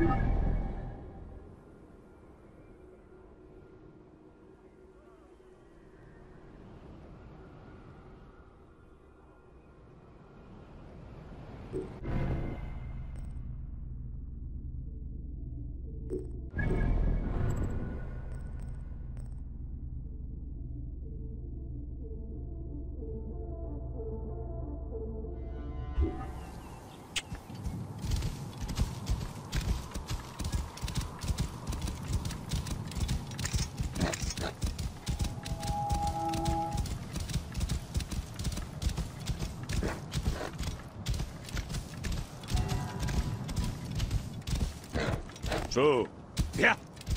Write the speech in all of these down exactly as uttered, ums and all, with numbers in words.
So. Ja.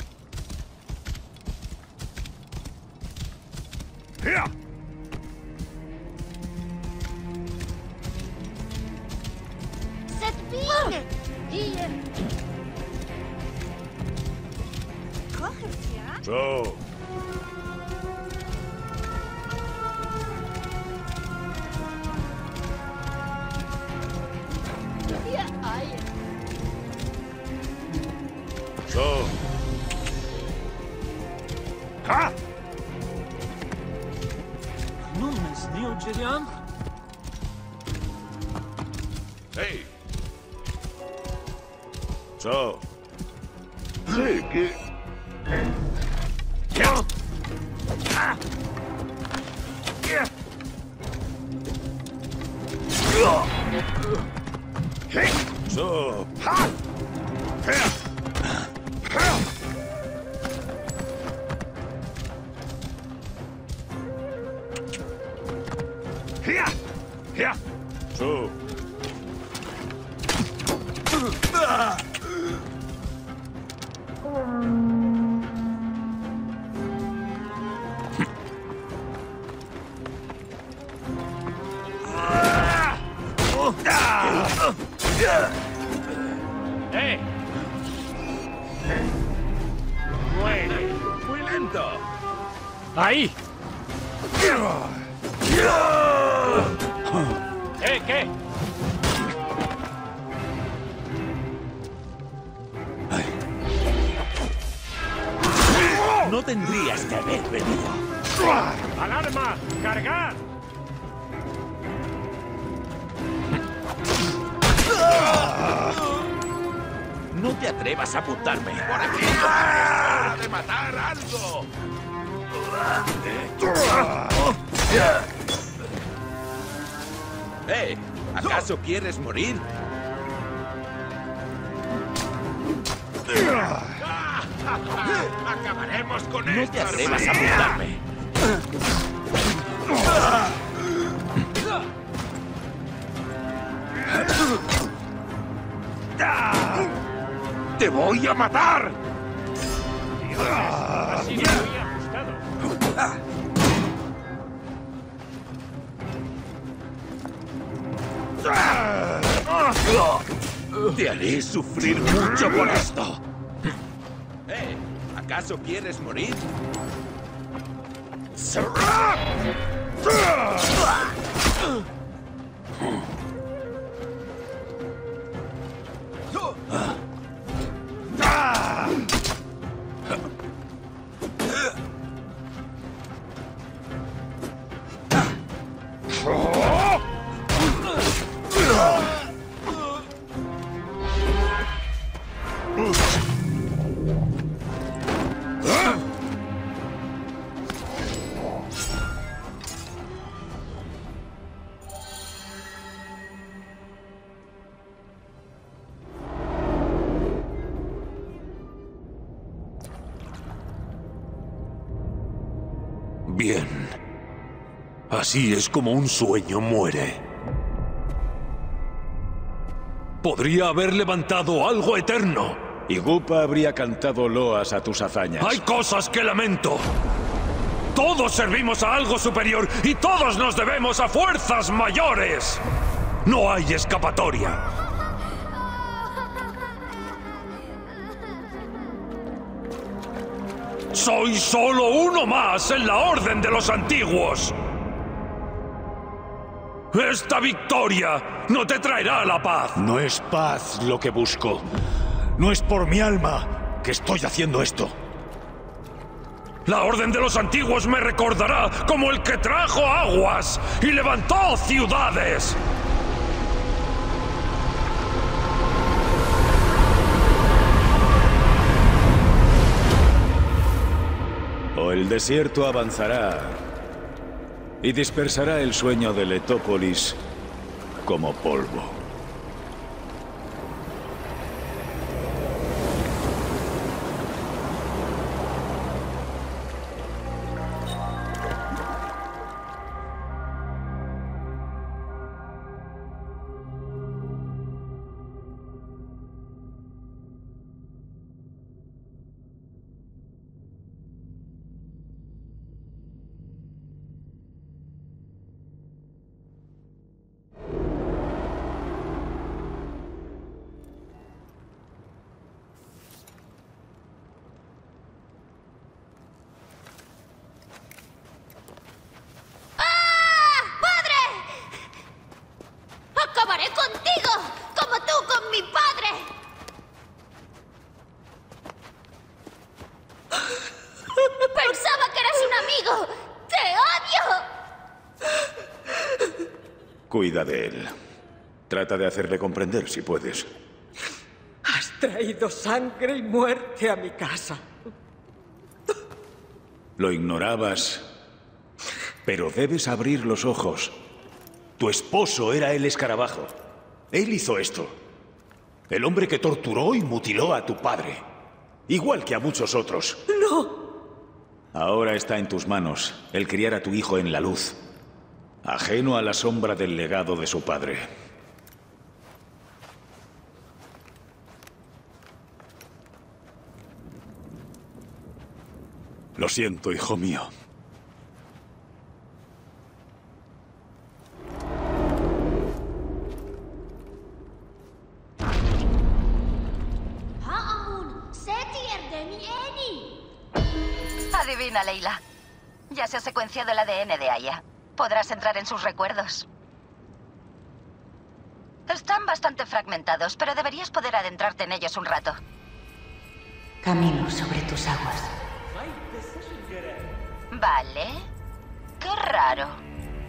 Ja. Cette biene! Hier! Kochert, ja? So. Vier Eier. So. Ha! Nummes Neogerian? Hey. So. Sí, que... Ja. Ah. Ja. Hey. So. Ha! Her. Her. Her. Her. So. Ah. ¡Eh! ¡Muere! ¡Muy lento! ¡Ahí! ¿Eh? ¿Qué? No tendrías que haber venido. ¡Alarma! ¡Cargar! No te atrevas a apuntarme. ¡Por aquí! ¡Hora de matar algo! ¡Eh! ¿Acaso quieres morir? ¡Acabaremos con No esto! te atrevas a apuntarme. ¡Te voy a matar! Ah. Ha sido muy ajustado. Te haré sufrir mucho por esto. ¿Eh? ¿Acaso quieres morir? Bien. Así es como un sueño muere. Podría haber levantado algo eterno. Y Gupa habría cantado loas a tus hazañas. Hay cosas que lamento. Todos servimos a algo superior y todos nos debemos a fuerzas mayores. No hay escapatoria. Soy solo uno más en la Orden de los Antiguos. Esta victoria no te traerá la paz. No es paz lo que busco. No es por mi alma que estoy haciendo esto. La Orden de los Antiguos me recordará como el que trajo aguas y levantó ciudades. O el desierto avanzará y dispersará el sueño de Letópolis como polvo. ¡Acabaré contigo! ¡Como tú con mi padre! ¡Pensaba que eras un amigo! ¡Te odio! Cuida de él. Trata de hacerle comprender si puedes. Has traído sangre y muerte a mi casa. Lo ignorabas, pero debes abrir los ojos. Tu esposo era el escarabajo. Él hizo esto. El hombre que torturó y mutiló a tu padre. Igual que a muchos otros. ¡No! Ahora está en tus manos el criar a tu hijo en la luz, ajeno a la sombra del legado de su padre. Lo siento, hijo mío. Adivina, Leila. Ya se ha secuenciado el A D N de Aya. Podrás entrar en sus recuerdos. Están bastante fragmentados, pero deberías poder adentrarte en ellos un rato. Camino sobre tus aguas. Vale. Qué raro.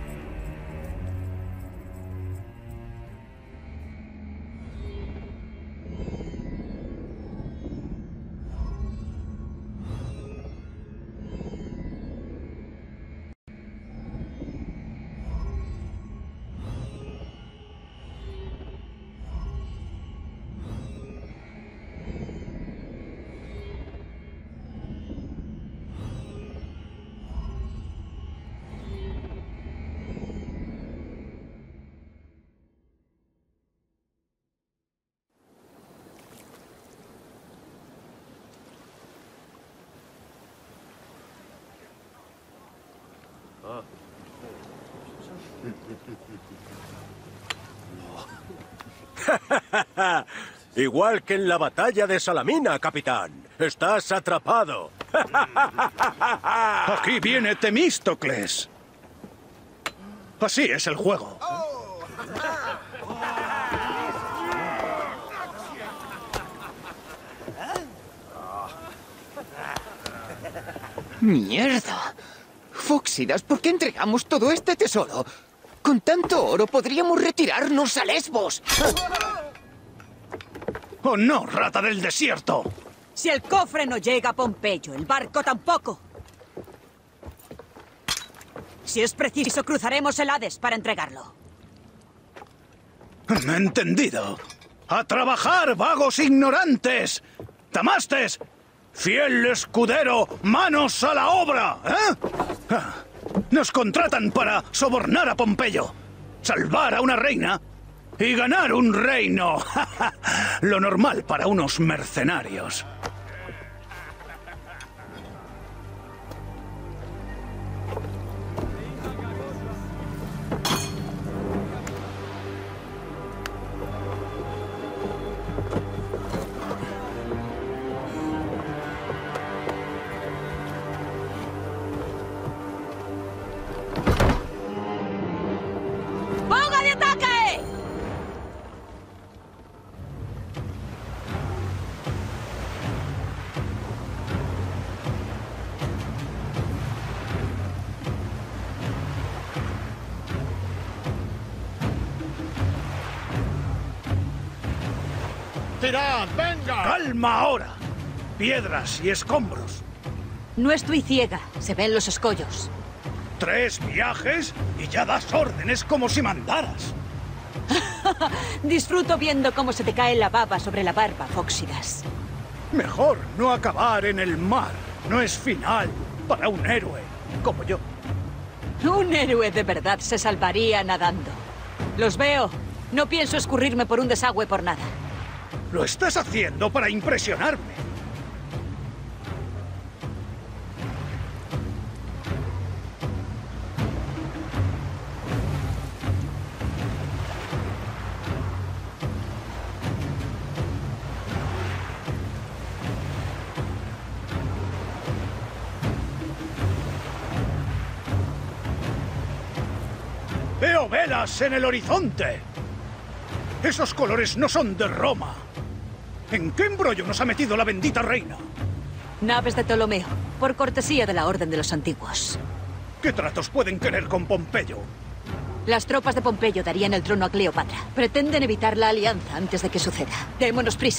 Igual que en la batalla de Salamina, capitán. Estás atrapado. Aquí viene Temístocles. Así es el juego. ¡Mierda! Fóxidas, ¿por qué entregamos todo este tesoro? Con tanto oro podríamos retirarnos a Lesbos. ¡Oh no, rata del desierto! Si el cofre no llega a Pompeyo, el barco tampoco. Si es preciso, cruzaremos el Hades para entregarlo. Entendido. ¡A trabajar, vagos ignorantes! ¡Tamastes! ¡Fiel escudero! ¡Manos a la obra! ¿Eh? Nos contratan para sobornar a Pompeyo, salvar a una reina y ganar un reino. Lo normal para unos mercenarios. ¡Tirad, venga! ¡Calma ahora! Piedras y escombros. No estoy ciega. Se ven los escollos. Tres viajes y ya das órdenes como si mandaras. Disfruto viendo cómo se te cae la baba sobre la barba, Fóxidas. Mejor no acabar en el mar. No es final para un héroe como yo. Un héroe de verdad se salvaría nadando. Los veo. No pienso escurrirme por un desagüe por nada. Lo estás haciendo para impresionarme. Veo velas en el horizonte. Esos colores no son de Roma. ¿En qué embrollo nos ha metido la bendita reina? Naves de Ptolomeo, por cortesía de la Orden de los Antiguos. ¿Qué tratos pueden querer con Pompeyo? Las tropas de Pompeyo darían el trono a Cleopatra. Pretenden evitar la alianza antes de que suceda. Démonos prisa.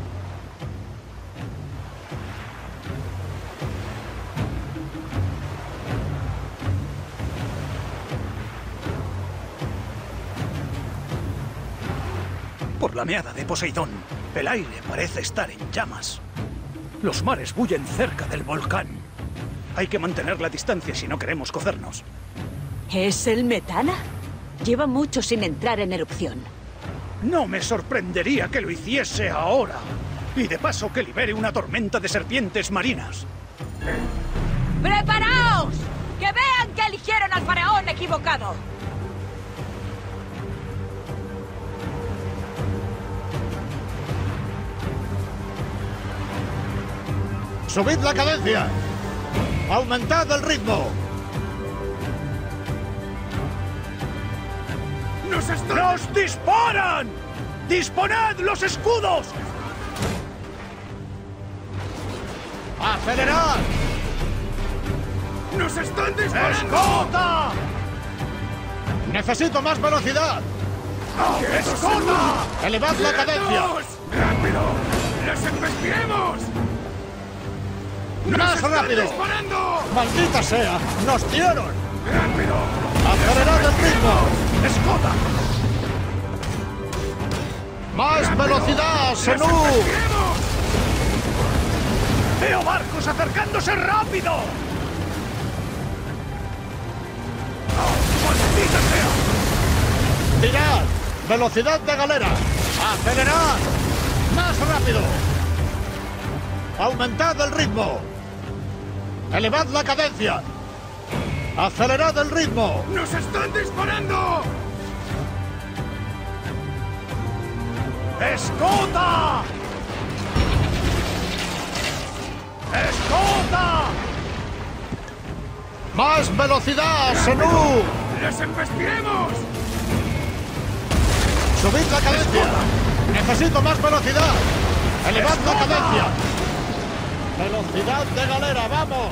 Por la meada de Poseidón, el aire parece estar en llamas. Los mares bullen cerca del volcán. Hay que mantener la distancia si no queremos cocernos. ¿Es el Metana? Lleva mucho sin entrar en erupción. No me sorprendería que lo hiciese ahora. Y de paso que libere una tormenta de serpientes marinas. ¡Preparaos! ¡Que vean que eligieron al faraón equivocado! ¡Subid la cadencia! ¡Aumentad el ritmo! ¡Nos, están... ¡Nos disparan! ¡Disponed los escudos! ¡Acelerad! ¡Nos están disparando! ¡Escota! ¡Necesito más velocidad! ¡Escota! ¡Elevad la cadencia! ¡Rápido! ¡Les embestiremos! ¡Más rápido! Disparando! ¡Maldita sea! ¡Nos dieron! ¡Rápido! ¡Acelerad el ritmo! ¡Escota! ¡Más velocidad, Senú! ¡Veo barcos acercándose rápido! ¡Maldita sea! ¡Tirad! ¡Velocidad de galera! ¡Acelerad! ¡Más rápido! ¡Aumentad el ritmo! ¡Elevad la cadencia! ¡Acelerad el ritmo! ¡Nos están disparando! ¡Escota! ¡Escota! ¡Más velocidad, Senú! ¡Les embestiremos! ¡Subid la cadencia! ¡Necesito más velocidad! ¡Elevad la cadencia! ¡Velocidad de galera, vamos!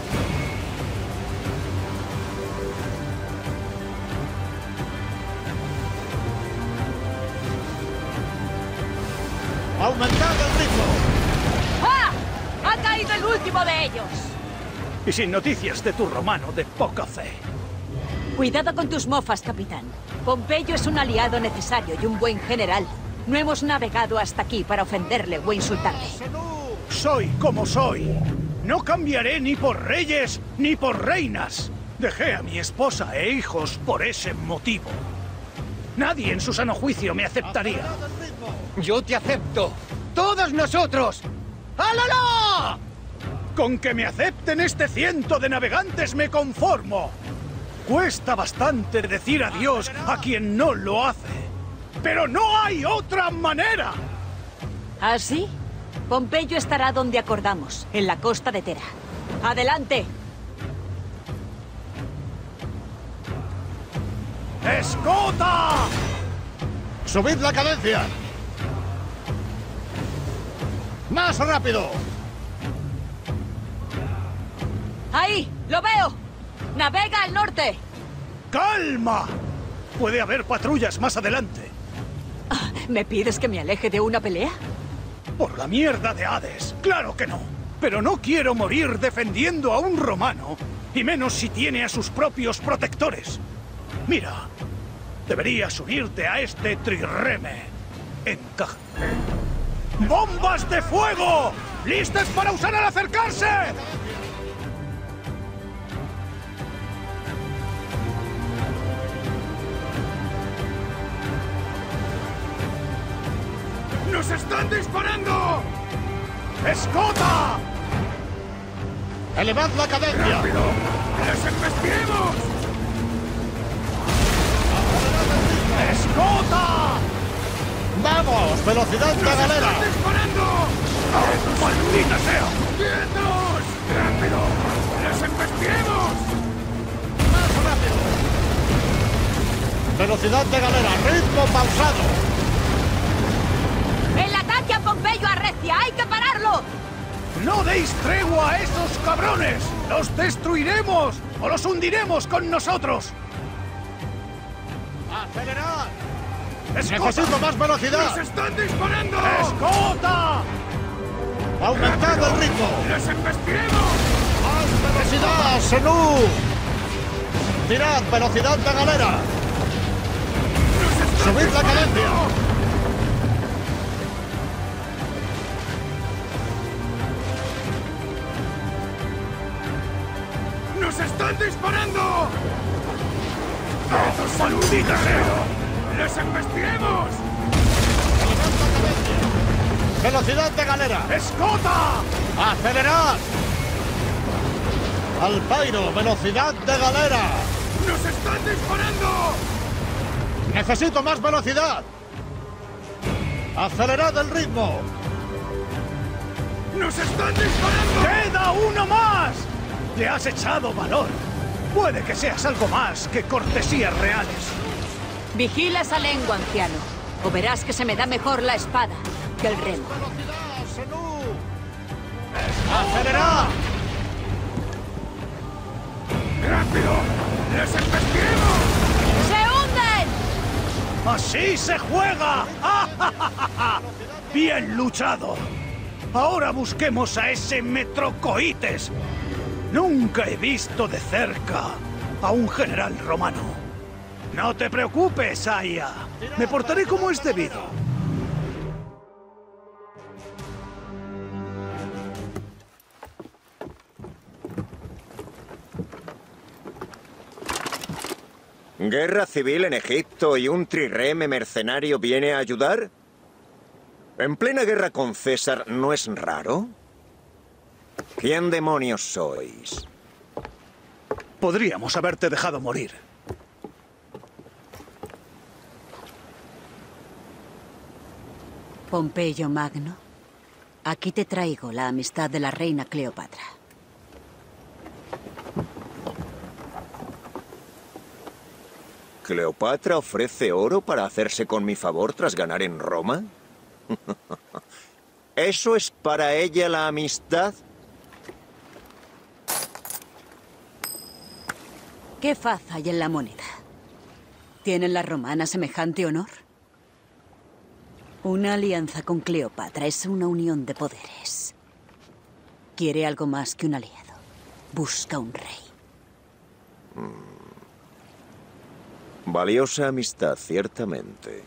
¡Aumentad el ritmo! ¡Ah! ¡Ha caído el último de ellos! Y sin noticias de tu romano de poca fe. Cuidado con tus mofas, capitán. Pompeyo es un aliado necesario y un buen general. No hemos navegado hasta aquí para ofenderle o insultarle. Soy como soy. No cambiaré ni por reyes ni por reinas. Dejé a mi esposa e hijos por ese motivo. Nadie en su sano juicio me aceptaría. Yo te acepto. ¡Todos nosotros! ¡Alala! Con que me acepten este ciento de navegantes me conformo. Cuesta bastante decir adiós a quien no lo hace. ¡Pero no hay otra manera! ¿Ah, sí? Pompeyo estará donde acordamos, en la costa de Tera. ¡Adelante! ¡Escota! ¡Subid la cadencia! ¡Más rápido! ¡Ahí! ¡Lo veo! ¡Navega al norte! ¡Calma! Puede haber patrullas más adelante. ¿Me pides que me aleje de una pelea? Por la mierda de Hades, claro que no. Pero no quiero morir defendiendo a un romano, y menos si tiene a sus propios protectores. Mira, deberías unirte a este trirreme. Encaja. ¡Bombas de fuego! ¡Listas para usar al acercarse! ¡Nos están disparando! ¡Escota! ¡Elevad la cadencia! ¡Rápido! ¡Les embestiremos! ¡Escota! ¡Vamos! ¡Velocidad de galera! ¡Están disparando! ¡Maldita sea! ¡Quietos! ¡Rápido! ¡Les embestiremos! ¡Más rápido! ¡Velocidad de galera! ¡Ritmo pausado! ¡El ataque a Pompeyo arrecia! ¡Hay que pararlo! ¡No deis tregua a esos cabrones! ¡Los destruiremos o los hundiremos con nosotros! ¡Acelerad! ¡Escota! ¡Necesito más velocidad! ¡Nos están disparando! ¡Escota! ¡Aumentad el ritmo! ¡Les embestiremos! ¡Más velocidad, Senú! ¡Tirad velocidad de galera! ¡Subid la cadencia! ¡Nos están disparando! ¡Esos ¡Maldita sea! ¡Les embestiremos! ¡Velocidad de galera! ¡Escota! ¡Acelerad! ¡Al pairo! ¡Velocidad de galera! ¡Nos están disparando! ¡Necesito más velocidad! ¡Acelerad el ritmo! ¡Nos están disparando! ¡Queda uno más! ¡Le has echado valor! Puede que seas algo más que cortesías reales. Vigila esa lengua, anciano. O verás que se me da mejor la espada que el remo. ¡Velocidad, Senú! ¡Acelerad! ¡Rápido! ¡Les embestiremos! ¡Se hunden! ¡Así se juega! ¡Bien luchado! Ahora busquemos a ese Metrocoites. Nunca he visto de cerca a un general romano. No te preocupes, Aya. Me portaré como es debido. ¿Guerra civil en Egipto y un trirreme mercenario viene a ayudar? ¿En plena guerra con César no es raro? ¿Quién demonios sois? Podríamos haberte dejado morir. Pompeyo Magno, aquí te traigo la amistad de la reina Cleopatra. ¿Cleopatra ofrece oro para hacerse con mi favor tras ganar en Roma? ¿Eso es para ella la amistad? ¿Qué faz hay en la moneda? ¿Tienen las romanas semejante honor? Una alianza con Cleopatra es una unión de poderes. Quiere algo más que un aliado. Busca un rey. Mm. Valiosa amistad, ciertamente.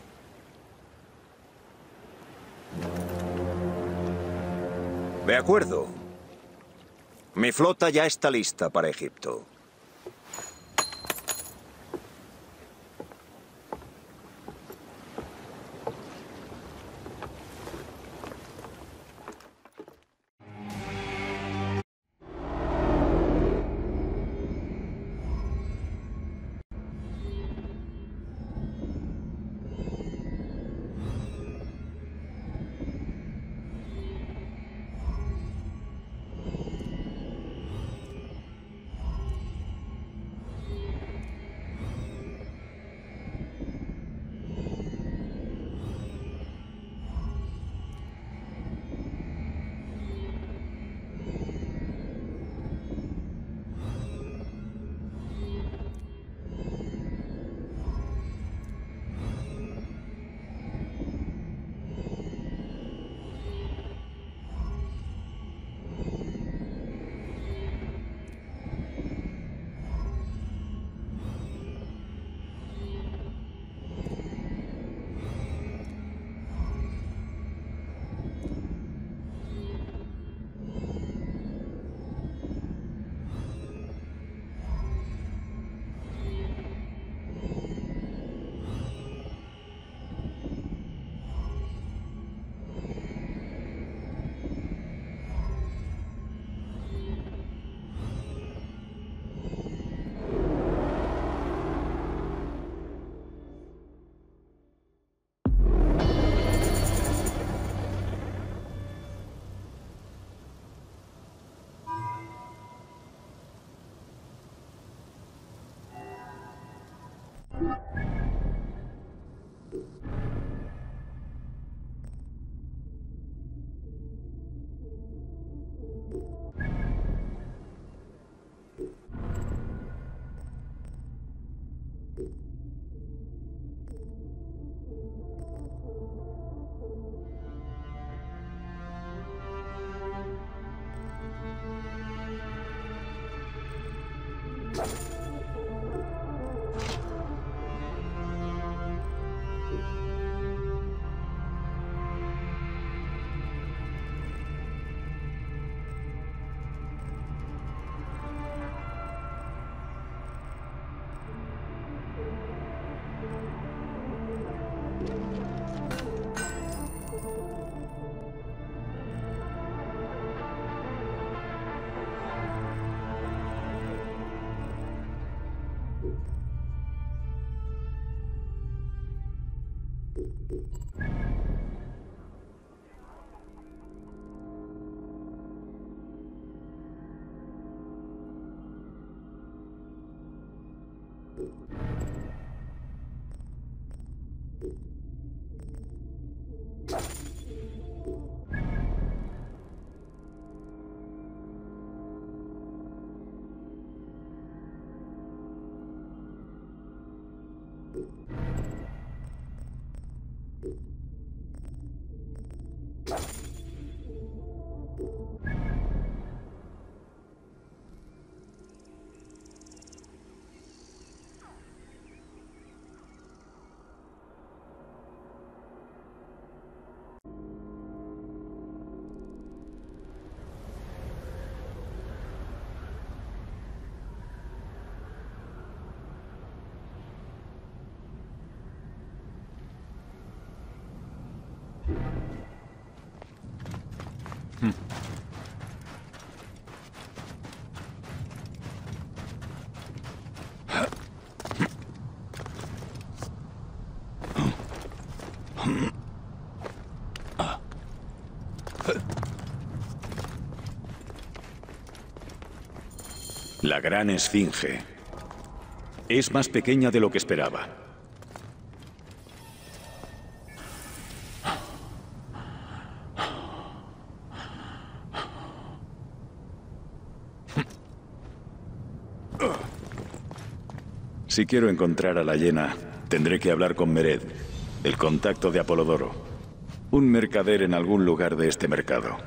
De acuerdo. Mi flota ya está lista para Egipto. La gran esfinge. Es más pequeña de lo que esperaba. Si quiero encontrar a la hiena, tendré que hablar con Mered, el contacto de Apolodoro. Un mercader en algún lugar de este mercado.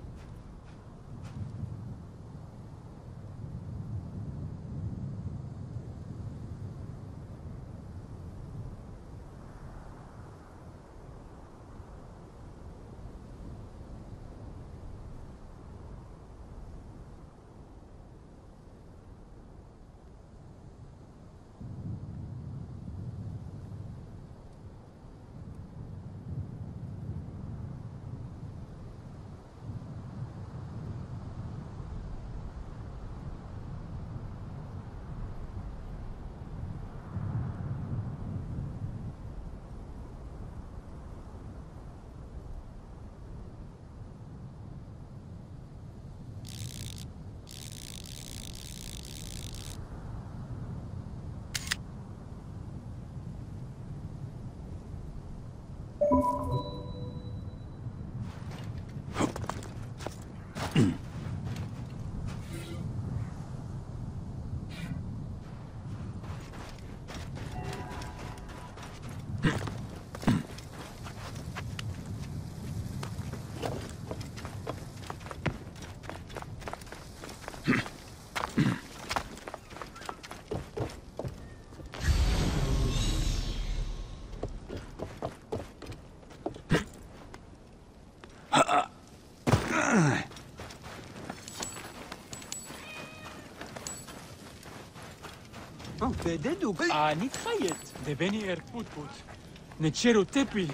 بددوك آني تخيط دبني إركبوت بوت نتشيرو تبي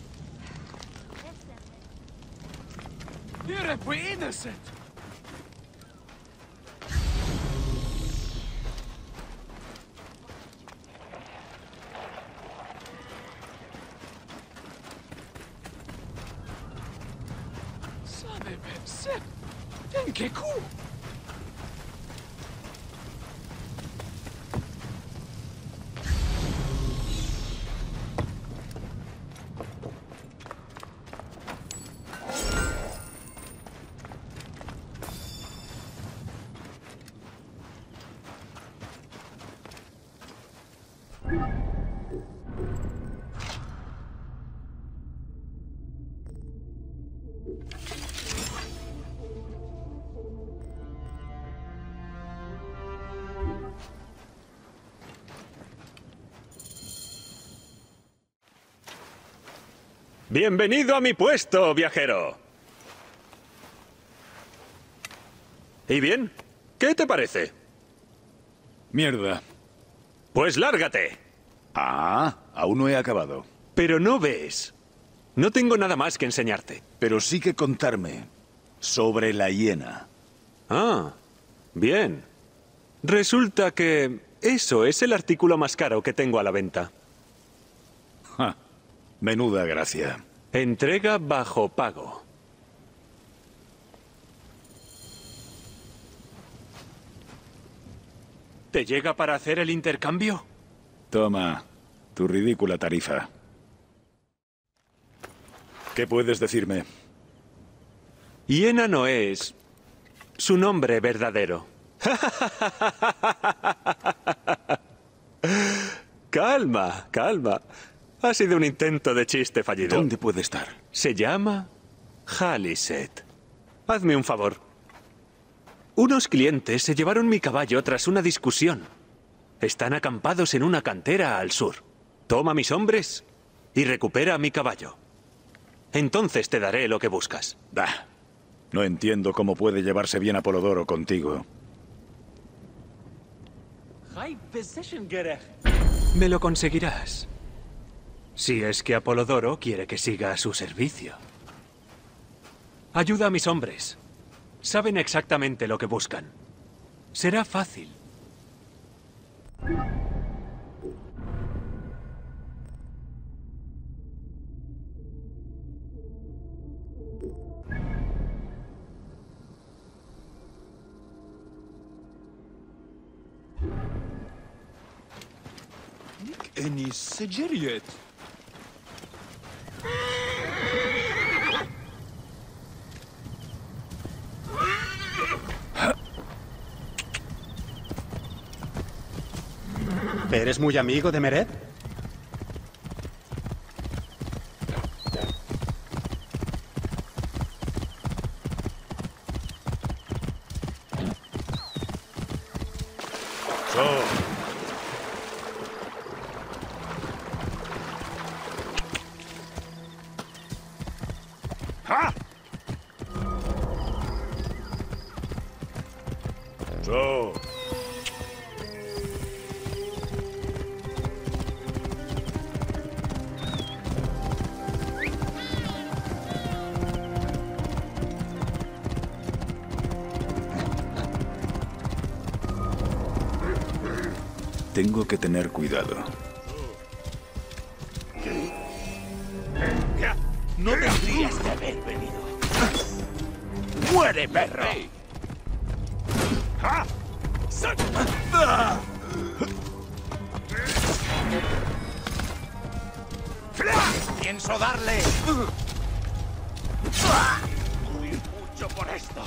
يرب وإنست سابب سب تنككو Bienvenido a mi puesto, viajero. ¿Y bien? ¿Qué te parece? Mierda. Pues lárgate. Ah, aún no he acabado. Pero no ves. No tengo nada más que enseñarte. Pero sí que contarme sobre la hiena. Ah, bien. Resulta que eso es el artículo más caro que tengo a la venta. Ja, menuda gracia. Entrega bajo pago. ¿Te llega para hacer el intercambio? Toma, tu ridícula tarifa. ¿Qué puedes decirme? Hiena no es su nombre verdadero. Calma, calma. Ha sido un intento de chiste fallido. ¿Dónde puede estar? Se llama Haliset. Hazme un favor. Unos clientes se llevaron mi caballo tras una discusión. Están acampados en una cantera al sur. Toma mis hombres y recupera mi caballo. Entonces te daré lo que buscas. Bah, no entiendo cómo puede llevarse bien Apolodoro contigo. Me lo conseguirás. Si es que Apolodoro quiere que siga a su servicio. Ayuda a mis hombres. Saben exactamente lo que buscan. Será fácil. Eni Sejeriet. ¿Eres muy amigo de Meret? So. Tengo que tener cuidado. No deberías de haber venido. ¡Muere, perro! Pienso darle muy mucho por esto.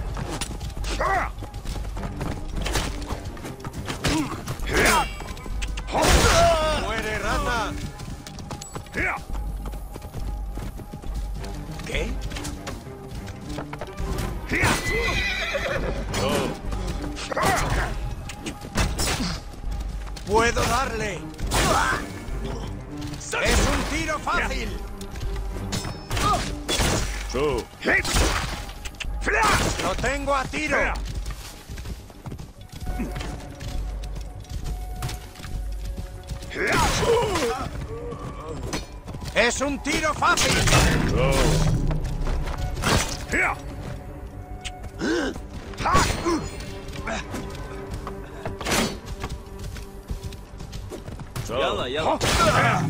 ¡Muere, rata! ¿Qué? ¡Puedo darle! ¡Es un tiro fácil! So. ¡Lo tengo a tiro! ¡Es un tiro fácil! يلا يلا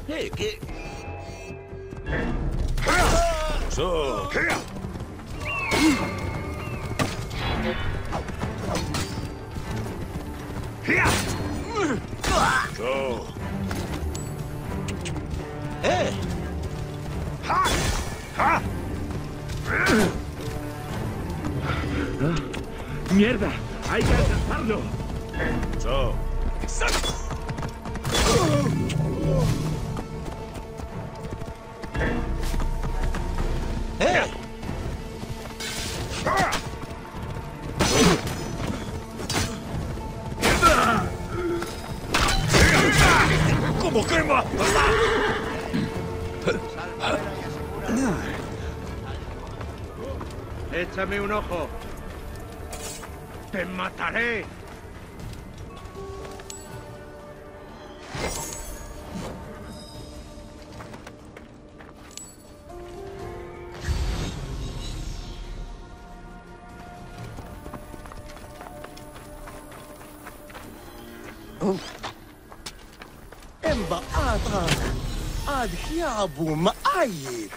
Eh, ¿qué? So. So. ¡Eh! ¡Ja! ¡Ja! ¡Mierda! ¡Hay que alcanzarlo! So. ¡Eh! ¡Cómo quema! ¡Échame un ojo! ¡Te mataré! امبعاطا أدحيابو مأيد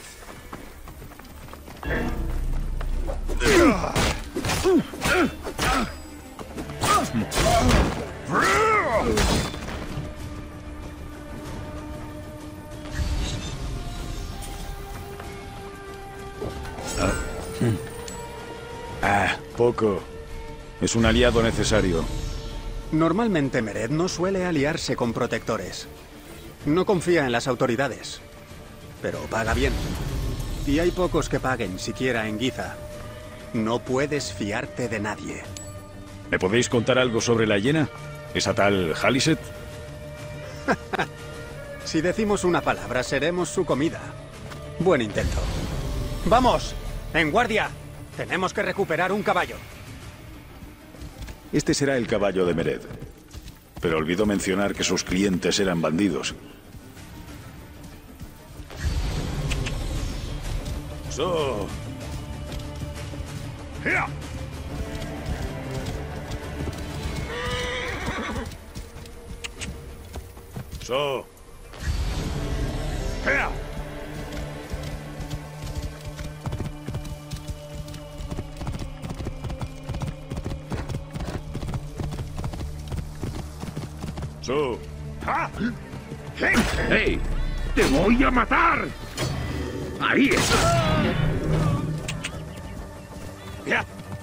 Ah, poco. Es un aliado necesario. Normalmente Mered no suele aliarse con protectores. No confía en las autoridades. Pero paga bien. Y hay pocos que paguen, siquiera en Giza. No puedes fiarte de nadie. ¿Me podéis contar algo sobre la hiena? ¿Esa tal Khaliset? Si decimos una palabra, seremos su comida. Buen intento. ¡Vamos! ¡En guardia! Tenemos que recuperar un caballo. Este será el caballo de Mered. Pero olvidó mencionar que sus clientes eran bandidos. So. ¡Ea! So. ¡Ea! So. ¡Ah! ¡Hey! ¡Te voy a matar! ¡Ahí está! ¡Ya!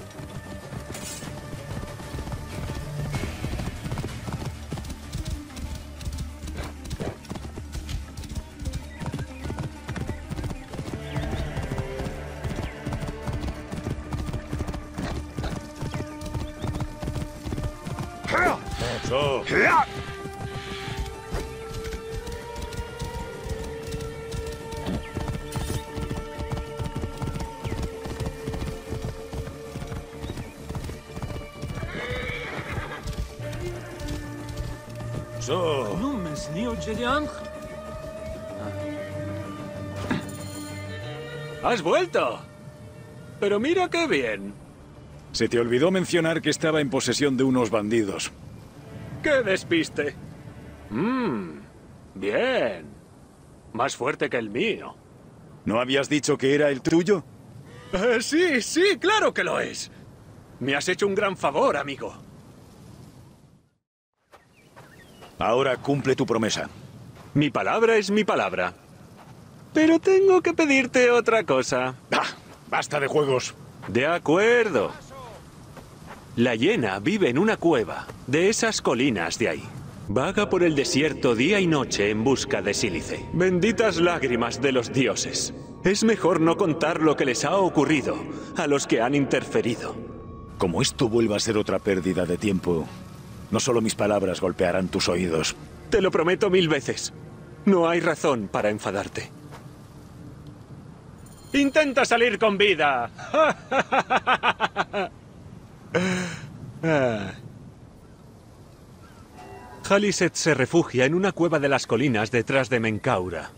So. ¡Ya! So. ¡Has vuelto! Pero mira qué bien. Se te olvidó mencionar que estaba en posesión de unos bandidos. ¡Qué despiste! Mmm, bien. Más fuerte que el mío. ¿No habías dicho que era el tuyo? Eh, sí, sí, claro que lo es. Me has hecho un gran favor, amigo. Ahora cumple tu promesa. Mi palabra es mi palabra. Pero tengo que pedirte otra cosa. Ah, basta de juegos. De acuerdo. La hiena vive en una cueva, de esas colinas de ahí. Vaga por el desierto día y noche en busca de sílice. Benditas lágrimas de los dioses. Es mejor no contar lo que les ha ocurrido a los que han interferido. Como esto vuelva a ser otra pérdida de tiempo, no solo mis palabras golpearán tus oídos. Te lo prometo mil veces. No hay razón para enfadarte. ¡Intenta salir con vida! Khaliset se refugia en una cueva de las colinas detrás de Menkaura.